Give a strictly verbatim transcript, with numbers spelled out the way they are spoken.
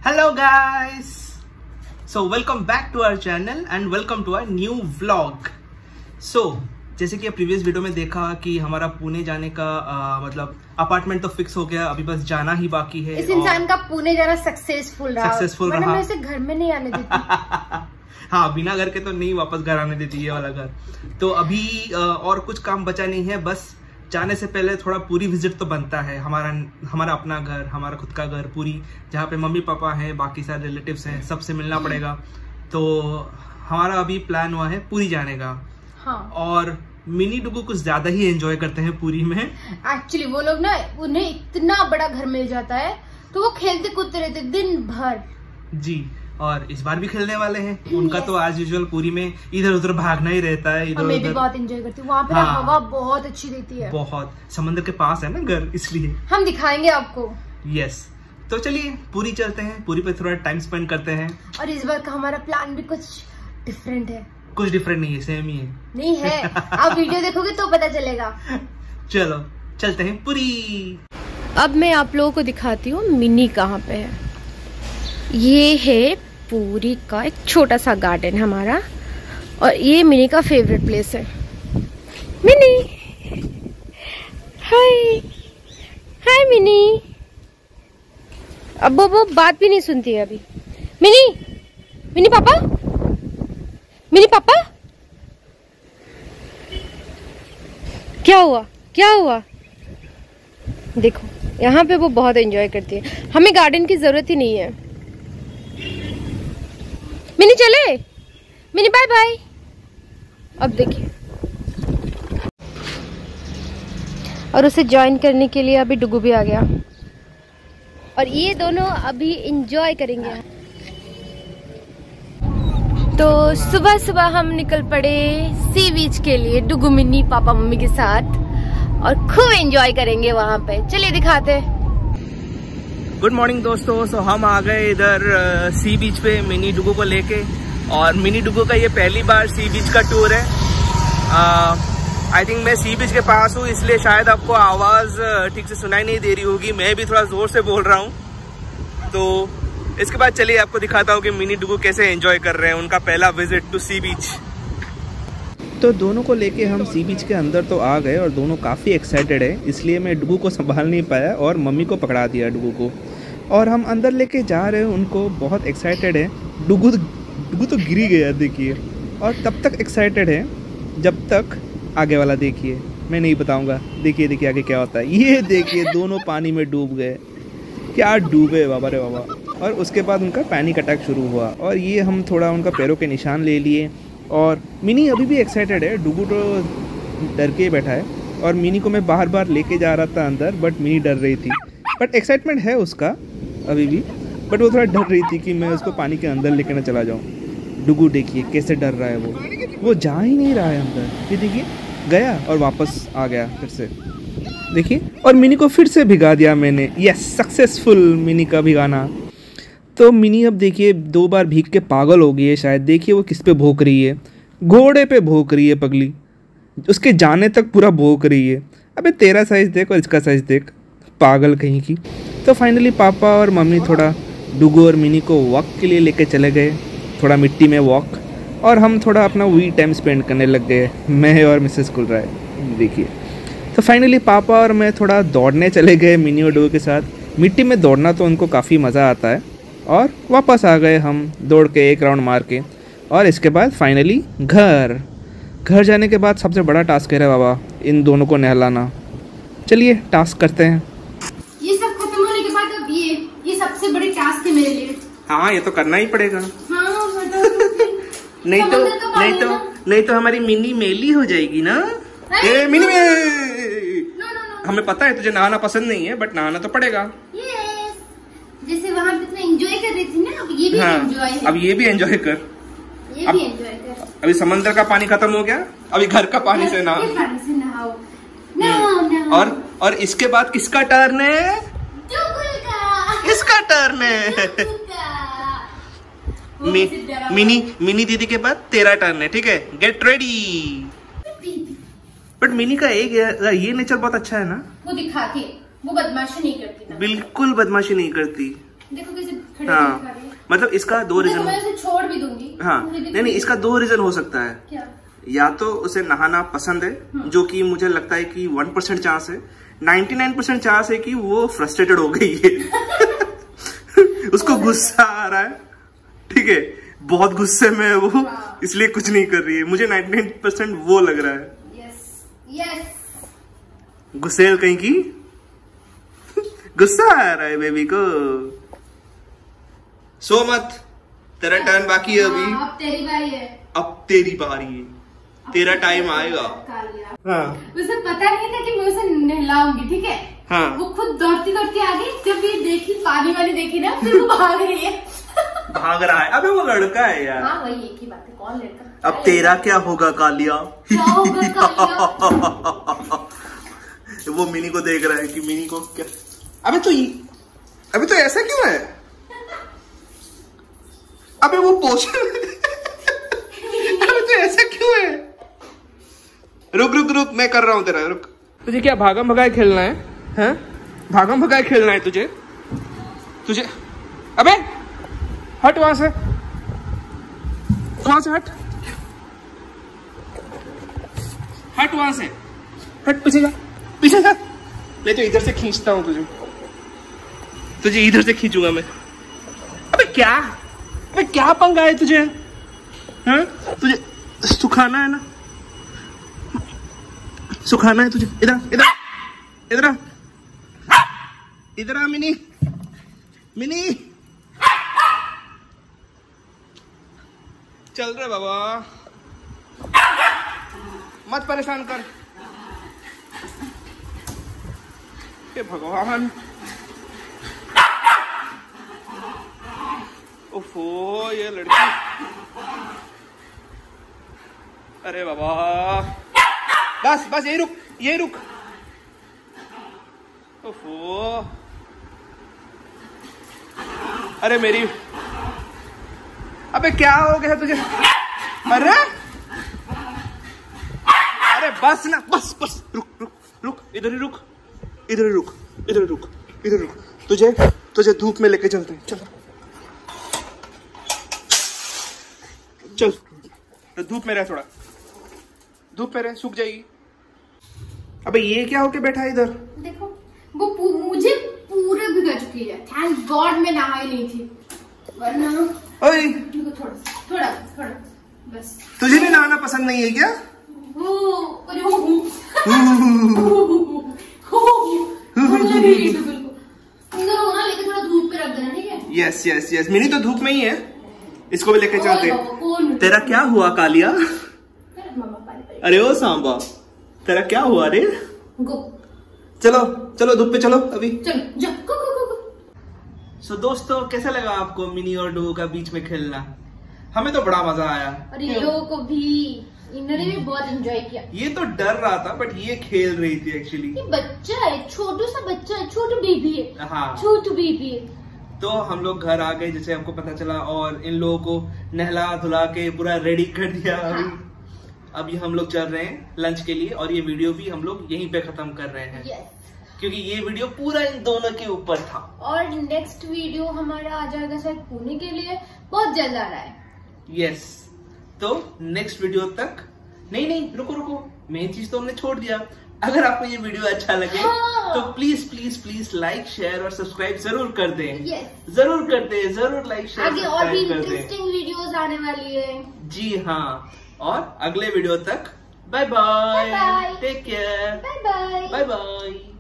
Hello guys, so welcome back to our channel and welcome to our new vlog. So जैसे कि previous video में देखा कि हमारा पुणे जाने का आ, मतलब अपार्टमेंट तो फिक्स हो गया, अभी बस जाना ही बाकी है। इस इंसान का पुणे जाना सक्सेसफुल रहा। सक्सेसफुल रहा। मैं इसे घर में नहीं आने देती। हाँ, बिना घर के तो नहीं वापस घर आने देती ये वाला घर। तो अभी आ, और कुछ काम बचा नहीं है, बस जाने से पहले थोड़ा पूरी विजिट तो बनता है। हमारा हमारा अपना घर, हमारा खुद का घर, पूरी जहाँ पे मम्मी पापा हैं, बाकी सारे रिलेटिव्स हैं, सबसे मिलना पड़ेगा। तो हमारा अभी प्लान हुआ है पूरी जाने का। हाँ। और मिनी डुगू कुछ ज्यादा ही एंजॉय करते हैं पूरी में। एक्चुअली वो लोग ना, उन्हें इतना बड़ा घर मिल जाता है तो वो खेलते कूदते रहते दिन भर। जी, और इस बार भी खेलने वाले हैं। उनका तो एज यूजुअल पूरी में इधर उधर भागना ही रहता है। इधर मैं भी बहुत एंजॉय करती हूँ वहाँ पे। हाँ, हवा बहुत अच्छी देती है। बहुत, समंदर के पास है ना घर, इसलिए हम दिखाएंगे आपको। यस, तो चलिए पूरी चलते हैं, पूरी पे थोड़ा टाइम स्पेंड करते हैं। और इस बार का हमारा प्लान भी कुछ डिफरेंट है। कुछ डिफरेंट नहीं है, सेम ही है। नहीं है, आप वीडियो देखोगे तो पता चलेगा। चलो चलते हैं पूरी। अब मैं आप लोगों को दिखाती हूँ मिनी कहाँ पे है। ये है पूरी का एक छोटा सा गार्डन हमारा, और ये मिनी का फेवरेट प्लेस है। Mini, hi hi Mini. अब वो, वो बात भी नहीं सुनती है अभी। मिनी, मिनी पापा, मिनी पापा, क्या हुआ क्या हुआ? देखो यहाँ पे वो बहुत एंजॉय करती है। हमें गार्डन की जरूरत ही नहीं है। मिनी चले, मिनी बाय बाय। अब देखिए, और उसे ज्वाइन करने के लिए अभी डुगू भी आ गया, और ये दोनों अभी एंजॉय करेंगे। तो सुबह सुबह हम निकल पड़े सी बीच के लिए, डुगू मिनी पापा मम्मी के साथ, और खूब एंजॉय करेंगे वहाँ पे। चलिए दिखाते। गुड मॉर्निंग दोस्तों। सो हम आ गए इधर सी बीच पे मिनी डुगू को लेके, और मिनी डुगू का ये पहली बार सी बीच का टूर है। आई थिंक मैं सी बीच के पास हूँ, इसलिए शायद आपको आवाज़ ठीक से सुनाई नहीं दे रही होगी। मैं भी थोड़ा ज़ोर से बोल रहा हूँ। तो इसके बाद चलिए आपको दिखाता हूँ कि मिनी डुगू कैसे एंजॉय कर रहे हैं उनका पहला विजिट टू सी बीच। तो दोनों को लेके हम सी बीच के अंदर तो आ गए, और दोनों काफ़ी एक्साइटेड है, इसलिए मैं डुगू को संभाल नहीं पाया और मम्मी को पकड़ा दिया डुगू को, और हम अंदर लेके जा रहे हैं उनको। बहुत एक्साइटेड है डुगू। डुगू तो गिरी गया देखिए, और तब तक एक्साइटेड है जब तक आगे वाला देखिए, मैं नहीं बताऊंगा। देखिए देखिए आगे क्या होता है। ये देखिए दोनों पानी में डूब गए। क्या डूबे बाबा रे बाबा। और उसके बाद उनका पैनिक अटैक शुरू हुआ, और ये हम थोड़ा उनका पैरों के निशान ले लिए। और मिनी अभी भी एक्साइटेड है, डुगू तो डर के बैठा है, और मिनी को मैं बार बार लेके जा रहा था अंदर, बट मिनी डर रही थी। बट एक्साइटमेंट है उसका अभी भी, बट वो थोड़ा डर रही थी कि मैं उसको पानी के अंदर लेके ना चला जाऊँ। डुगू देखिए कैसे डर रहा है, वो वो जा ही नहीं रहा है अंदर। ये देखिए गया और वापस आ गया फिर से, देखिए। और मिनी को फिर से भिगा दिया मैंने। यस, सक्सेसफुल मिनी का भिगाना। तो मिनी अब देखिए दो बार भीग के पागल हो गई है शायद। देखिए वो किस पे भौंक रही है, घोड़े पे भौंक रही है पगली, उसके जाने तक पूरा भौंक रही है। अबे तेरा साइज देख और इसका साइज देख, पागल कहीं की। तो फाइनली पापा और मम्मी थोड़ा डुगू और मिनी को वॉक के लिए लेके चले गए, थोड़ा मिट्टी में वॉक, और हम थोड़ा अपना वी टाइम स्पेंड करने लग गए, मैं और मिसेस कुलराय। देखिए तो फाइनली पापा और मैं थोड़ा दौड़ने चले गए मिनी और डुगू के साथ। मिट्टी में दौड़ना तो उनको काफ़ी मज़ा आता है, और वापस आ गए हम दौड़ के एक राउंड मार के। और इसके बाद फाइनली घर घर जाने के बाद सबसे बड़ा टास्क है बाबा, इन दोनों को नहलाना। चलिए टास्क करते हैं। ये सब खत्म होने के बाद अब ये ये सबसे बड़ी टास्क है मेरे लिए। हाँ, ये तो करना ही पड़ेगा। हाँ, नहीं तो नहीं तो नहीं तो हमारी मिनी मेली हो जाएगी ना। ए, मिनी में नो, नो, नो। हमें पता है तुझे नहाना पसंद नहीं है, बट नहाना तो पड़ेगा। जैसे वहाँ पे इतना एंजॉय कर रही थी ना, अब ये भी हाँ, एंजॉय है। अब ये भी एंजॉय कर। ये अब, भी एंजॉय कर। अभी समंदर का पानी खत्म हो गया, अभी घर का पानी से नहा। पानी से नहाओ, नहाओ, नहाओ। और और इसके बाद किसका टर्न है? डुगू का। इसका टर्न है। मी, मिनी मिनी दीदी के बाद तेरा टर्न है, ठीक है? Get ready. बट मिनी का एक ये नेचर बहुत अच्छा है ना, वो दिखाती है, वो बदमाशी नहीं करती ना। बिल्कुल बदमाशी नहीं करती। देखो कैसे हाँ मतलब इसका दो रीजन, मैं उसे छोड़ भी दूंगी। हाँ नहीं नहीं इसका दो रीजन हो सकता है। क्या? या तो उसे नहाना पसंद है, जो कि मुझे लगता है कि वन परसेंट चांस है, नाइन्टी नाइन परसेंट चांस है कि वो फ्रस्ट्रेटेड हो गई है उसको गुस्सा आ रहा है, ठीक है, बहुत गुस्से में है वो, इसलिए कुछ नहीं कर रही है। मुझे नाइन्टी नाइन परसेंट वो लग रहा है। यस यस गुस्सेल कहीं की गुस्सा आ रहा है बेबी को। सो मत, तेरा टर्न बाकी है अभी। अब तेरी बारी है। अब तेरी बारी है, तेरा टाइम आएगा। हाँ उसे पता नहीं था कि मैं उसे नहलाऊंगी, ठीक है। हाँ वो खुद दौड़ती दौड़ती आ गई, जब ये देखी पानी वाली देखी ना, फिर वो भाग रही है भाग रहा है। अबे वो लड़का है यार। हाँ वही एक ही बात है, कौन लड़का। अब तेरा क्या होगा कालिया? क्या होगा कालिया? वो मिनी को देख रहा है कि मिनी को क्या। अबे तो अबे तो ऐसा क्यों है? अबे वो पोछ अबे तो ऐसा क्यों है? रुक रुक रुक मैं कर रहा हूँ तेरा, रुक। तुझे क्या भागम भगाए खेलना है? हैं? भागम भगाए खेलना है तुझे? तुझे अबे हट वहां से, वहां से हट, हट वहां से, हट पीछे जा, पीछे जा। मैं तो इधर से खींचता हूँ तुझे, तुझे इधर से खींचूंगा मैं। अबे क्या, अबे क्या पंगा है तुझे? हैं? तुझे सुखाना है ना, सुखाना है तुझे। इधर इधर इधर आ, इधर आ मिनी, मिनी चल रहे बाबा, मत परेशान कर। हे भगवान, ओफो ये लड़की, अरे बाबा बस बस यही रुक, यही रुक। ओफो अरे मेरी, अबे क्या हो गया तुझे? अरे अरे बस ना, बस बस रुक रुक रुक, इधर ही रुक, इधर ही रुक, इधर ही रुक, इधर रुक। तुझे तुझे धूप में लेके चलते हैं, चल चल, तो धूप में रह, थोड़ा धूप में रह, सूख जाएगी। अबे ये क्या होके बैठा है इधर? देखो वो पू, मुझे पूरे भिगा चुकी है। थैंक गॉड मैं नहाई नहीं थी, वरना ओए थोड़ा थोड़ा थोड़ा बस। तुझे भी नहाना पसंद नहीं है क्या? लेके थोड़ा धूप पे रख देना, ठीक है? यस यस यस, मिनी तो धूप में ही है, इसको भी लेके चलते। तेरा क्या हुआ कालिया? अरे ओ सांबा, तेरा क्या हुआ रे? चलो चलो धूप पे चलो अभी, चलो जा। सो so, दोस्तों कैसा लगा आपको मिनी और डोगो का बीच में खेलना? हमें तो बड़ा मजा आया, और इन लोगों को भी, इन्होंने भी बहुत एंजॉय किया। ये तो डर रहा था बट ये खेल रही थी एक्चुअली। ये बच्चा है, छोटू सा बच्चा है, छोटू बेबी है। हाँ छोटू बेबी है। तो हम लोग घर आ गए जैसे हमको पता चला, और इन लोगों को नहला धुला के पूरा रेडी कर दिया। अभी हाँ। अभी हम लोग चल रहे हैं लंच के लिए, और ये वीडियो भी हम लोग यहीं पे खत्म कर रहे हैं। yes. क्योंकि ये वीडियो पूरा इन दोनों के ऊपर था। और नेक्स्ट वीडियो हमारा आ जाएगा शायद पुणे के लिए, बहुत जल्द आ रहा है। Yes yes. तो नेक्स्ट वीडियो तक, नहीं नहीं रुको रुको, मेन चीज तो हमने छोड़ दिया। अगर आपको ये वीडियो अच्छा लगे हाँ। तो please please please like share और सब्सक्राइब जरूर कर दें। yes. जरूर कर दें, जरूर लाइक शेयर आगे और भी इंटरेस्टिंग वीडियोस आने वाली है। जी हाँ, और अगले वीडियो तक bye bye, take care, bye bye, bye bye.